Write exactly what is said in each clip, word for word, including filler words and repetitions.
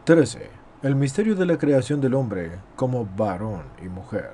trece. El misterio de la creación del hombre como varón y mujer.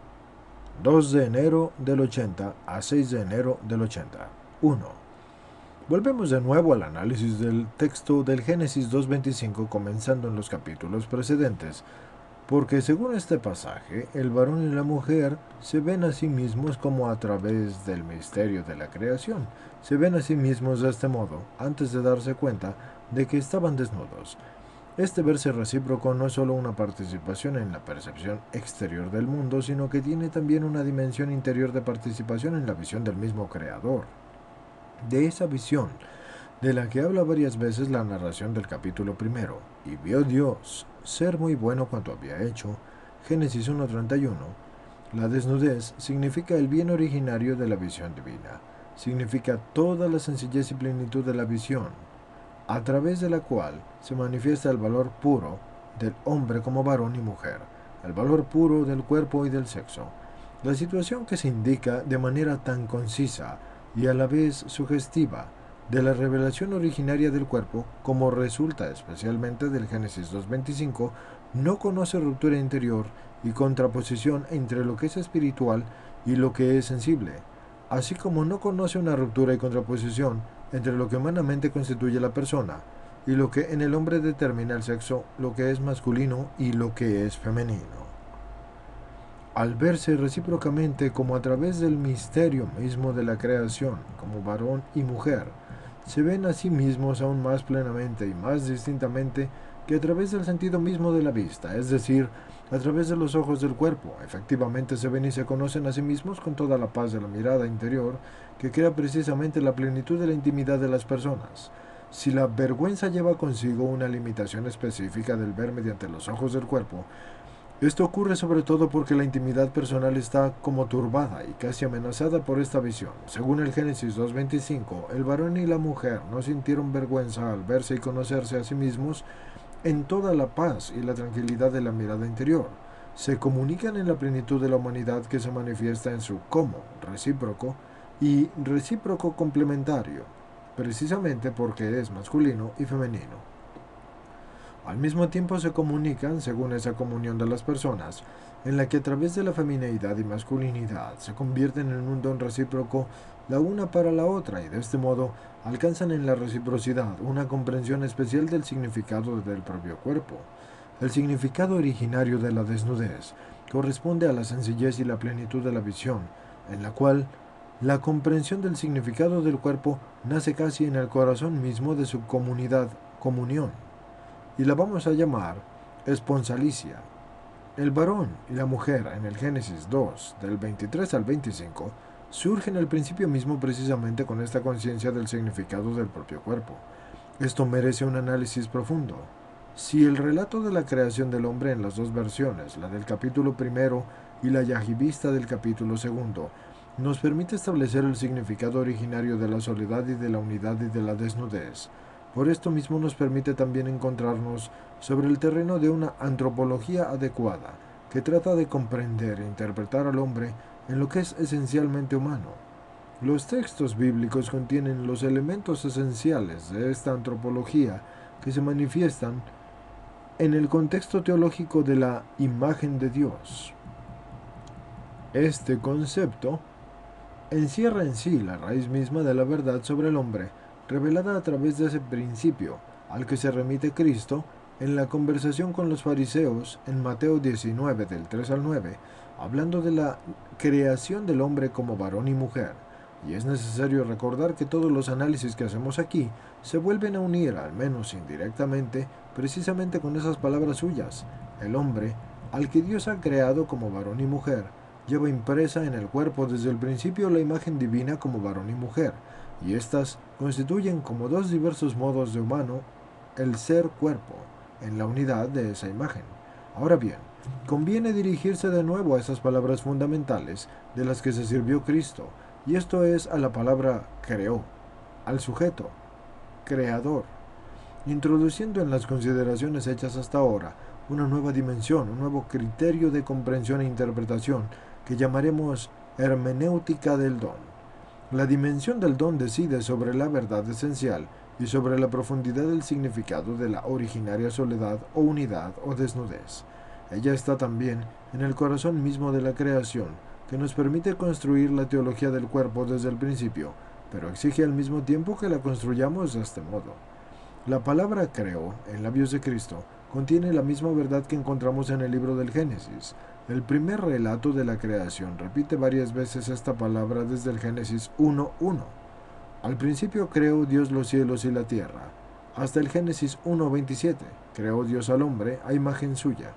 dos de enero del ochenta a seis de enero del ochenta. uno. Volvemos de nuevo al análisis del texto del Génesis dos veinticinco comenzando en los capítulos precedentes, porque según este pasaje, el varón y la mujer se ven a sí mismos como a través del misterio de la creación. Se ven a sí mismos de este modo, antes de darse cuenta de que estaban desnudos. Este verse recíproco no es solo una participación en la percepción exterior del mundo, sino que tiene también una dimensión interior de participación en la visión del mismo Creador. De esa visión, de la que habla varias veces la narración del capítulo primero, y vio Dios ser muy bueno cuanto había hecho, Génesis uno treinta y uno, la desnudez significa el bien originario de la visión divina, significa toda la sencillez y plenitud de la visión, a través de la cual se manifiesta el valor puro del hombre como varón y mujer, el valor puro del cuerpo y del sexo. La situación que se indica de manera tan concisa y a la vez sugestiva de la revelación originaria del cuerpo, como resulta especialmente del Génesis dos veinticinco, no conoce ruptura interior y contraposición entre lo que es espiritual y lo que es sensible, así como no conoce una ruptura y contraposición entre lo que humanamente constituye la persona y lo que en el hombre determina el sexo, lo que es masculino y lo que es femenino. Al verse recíprocamente como a través del misterio mismo de la creación, como varón y mujer, se ven a sí mismos aún más plenamente y más distintamente que a través del sentido mismo de la vista, es decir, a través de los ojos del cuerpo. Efectivamente se ven y se conocen a sí mismos con toda la paz de la mirada interior que crea precisamente la plenitud de la intimidad de las personas. Si la vergüenza lleva consigo una limitación específica del ver mediante los ojos del cuerpo, esto ocurre sobre todo porque la intimidad personal está como turbada y casi amenazada por esta visión. Según el Génesis dos veinticinco, el varón y la mujer no sintieron vergüenza al verse y conocerse a sí mismos en toda la paz y la tranquilidad de la mirada interior. Se comunican en la plenitud de la humanidad que se manifiesta en su como recíproco y recíproco complementario, precisamente porque es masculino y femenino. Al mismo tiempo se comunican, según esa comunión de las personas, en la que a través de la femineidad y masculinidad se convierten en un don recíproco la una para la otra y de este modo alcanzan en la reciprocidad una comprensión especial del significado del propio cuerpo. El significado originario de la desnudez corresponde a la sencillez y la plenitud de la visión, en la cual la comprensión del significado del cuerpo nace casi en el corazón mismo de su comunidad, comunión, y la vamos a llamar esponsalicia. El varón y la mujer en el Génesis dos, del veintitrés al veinticinco, surgen al principio mismo precisamente con esta conciencia del significado del propio cuerpo. Esto merece un análisis profundo. Si el relato de la creación del hombre en las dos versiones, la del capítulo primero y la yajibista del capítulo segundo, nos permite establecer el significado originario de la soledad y de la unidad y de la desnudez, por esto mismo nos permite también encontrarnos sobre el terreno de una antropología adecuada, que trata de comprender e interpretar al hombre en lo que es esencialmente humano. Los textos bíblicos contienen los elementos esenciales de esta antropología que se manifiestan en el contexto teológico de la imagen de Dios. Este concepto encierra en sí la raíz misma de la verdad sobre el hombre, revelada a través de ese principio al que se remite Cristo en la conversación con los fariseos en Mateo diecinueve del tres al nueve, hablando de la creación del hombre como varón y mujer. Y es necesario recordar que todos los análisis que hacemos aquí se vuelven a unir, al menos indirectamente, precisamente con esas palabras suyas. El hombre, al que Dios ha creado como varón y mujer, lleva impresa en el cuerpo desde el principio la imagen divina como varón y mujer, y éstas constituyen como dos diversos modos de humano el ser cuerpo, en la unidad de esa imagen. Ahora bien, conviene dirigirse de nuevo a esas palabras fundamentales de las que se sirvió Cristo, y esto es a la palabra creó, al sujeto, creador, introduciendo en las consideraciones hechas hasta ahora una nueva dimensión, un nuevo criterio de comprensión e interpretación que llamaremos hermenéutica del don. La dimensión del don decide sobre la verdad esencial y sobre la profundidad del significado de la originaria soledad o unidad o desnudez. Ella está también en el corazón mismo de la creación, que nos permite construir la teología del cuerpo desde el principio, pero exige al mismo tiempo que la construyamos de este modo. La palabra creo, en labios de Cristo, contiene la misma verdad que encontramos en el libro del Génesis. El primer relato de la creación repite varias veces esta palabra desde el Génesis uno uno. Al principio creó Dios los cielos y la tierra, hasta el Génesis uno veintisiete. Creó Dios al hombre a imagen suya.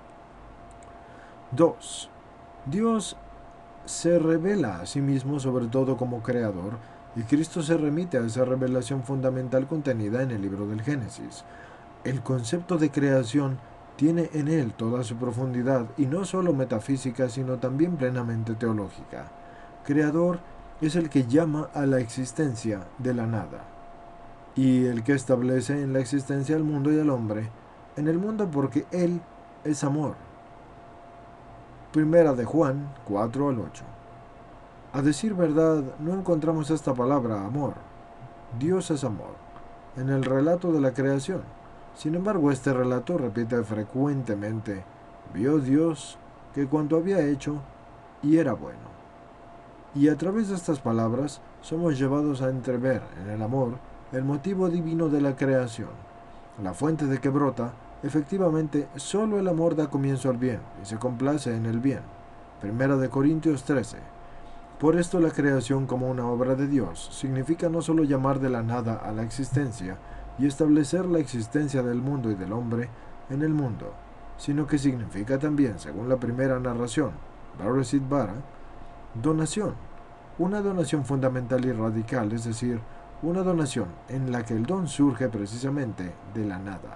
dos. Dios se revela a sí mismo sobre todo como creador, y Cristo se remite a esa revelación fundamental contenida en el libro del Génesis. El concepto de creación tiene en él toda su profundidad, y no solo metafísica, sino también plenamente teológica. Creador es el que llama a la existencia de la nada, y el que establece en la existencia al mundo y al hombre, en el mundo porque Él es amor. Primera de Juan cuatro al ocho. A decir verdad, no encontramos esta palabra amor. Dios es amor en el relato de la creación. Sin embargo, este relato repite frecuentemente: vio Dios que cuanto había hecho y era bueno. Y a través de estas palabras somos llevados a entrever en el amor el motivo divino de la creación, la fuente de que brota. Efectivamente, solo el amor da comienzo al bien y se complace en el bien. Primera de Corintios trece. Por esto la creación como una obra de Dios significa no solo llamar de la nada a la existencia y establecer la existencia del mundo y del hombre en el mundo, sino que significa también, según la primera narración, Bereshit bara, donación, una donación fundamental y radical, es decir, una donación en la que el don surge precisamente de la nada.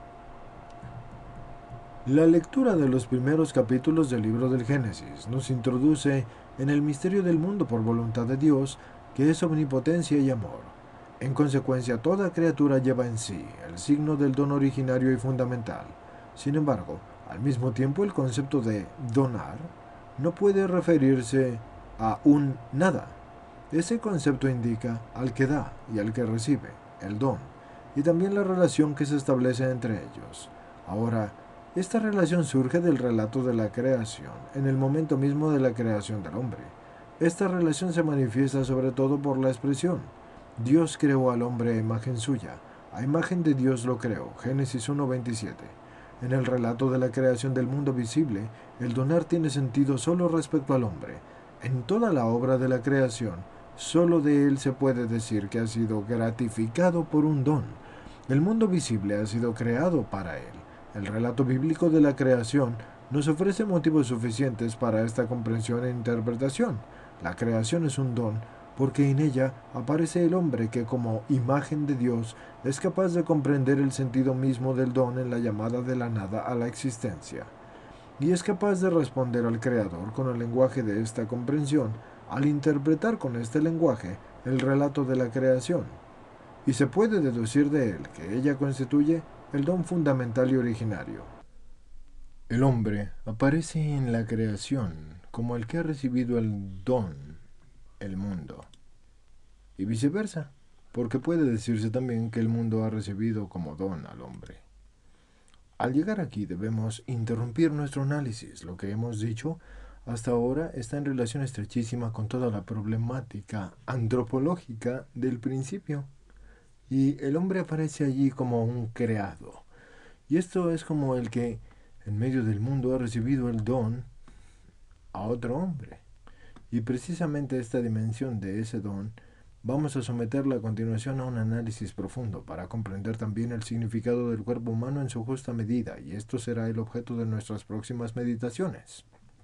La lectura de los primeros capítulos del libro del Génesis nos introduce en el misterio del mundo por voluntad de Dios, que es omnipotencia y amor. En consecuencia, toda criatura lleva en sí el signo del don originario y fundamental. Sin embargo, al mismo tiempo el concepto de donar no puede referirse a un nada. Ese concepto indica al que da y al que recibe, el don, y también la relación que se establece entre ellos. Ahora, esta relación surge del relato de la creación, en el momento mismo de la creación del hombre. Esta relación se manifiesta sobre todo por la expresión: Dios creó al hombre a imagen suya, a imagen de Dios lo creó, Génesis uno veintisiete. En el relato de la creación del mundo visible, el donar tiene sentido solo respecto al hombre. En toda la obra de la creación, solo de él se puede decir que ha sido gratificado por un don. El mundo visible ha sido creado para él. El relato bíblico de la creación nos ofrece motivos suficientes para esta comprensión e interpretación. La creación es un don porque en ella aparece el hombre que, como imagen de Dios, es capaz de comprender el sentido mismo del don en la llamada de la nada a la existencia, y es capaz de responder al Creador con el lenguaje de esta comprensión al interpretar con este lenguaje el relato de la creación, y se puede deducir de él que ella constituye el don fundamental y originario. El hombre aparece en la creación como el que ha recibido el don, el mundo, y viceversa, porque puede decirse también que el mundo ha recibido como don al hombre. Al llegar aquí debemos interrumpir nuestro análisis. Lo que hemos dicho hasta ahora está en relación estrechísima con toda la problemática antropológica del principio, y el hombre aparece allí como un creado. Y esto es como el que en medio del mundo ha recibido el don a otro hombre. Y precisamente esta dimensión de ese don vamos a someterla a continuación a un análisis profundo para comprender también el significado del cuerpo humano en su justa medida, y esto será el objeto de nuestras próximas meditaciones.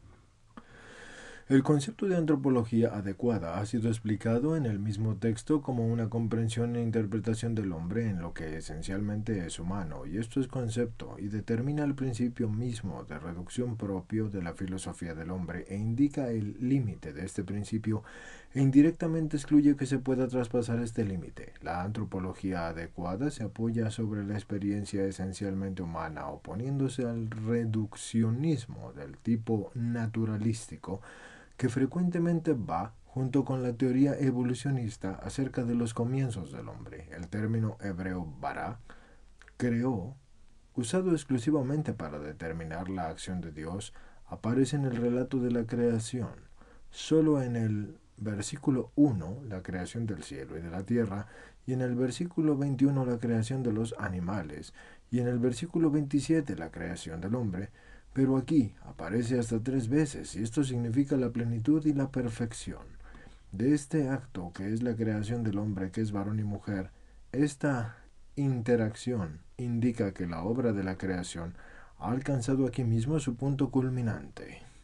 El concepto de antropología adecuada ha sido explicado en el mismo texto como una comprensión e interpretación del hombre en lo que esencialmente es humano, y esto es concepto y determina el principio mismo de reducción propio de la filosofía del hombre e indica el límite de este principio e indirectamente excluye que se pueda traspasar este límite. La antropología adecuada se apoya sobre la experiencia esencialmente humana, oponiéndose al reduccionismo del tipo naturalístico que frecuentemente va junto con la teoría evolucionista acerca de los comienzos del hombre. El término hebreo bara, creó, usado exclusivamente para determinar la acción de Dios, aparece en el relato de la creación. Solo en el versículo uno, la creación del cielo y de la tierra, y en el versículo veintiuno, la creación de los animales, y en el versículo veintisiete, la creación del hombre, pero aquí aparece hasta tres veces, y esto significa la plenitud y la perfección. De este acto, que es la creación del hombre, que es varón y mujer, esta interacción indica que la obra de la creación ha alcanzado aquí mismo su punto culminante.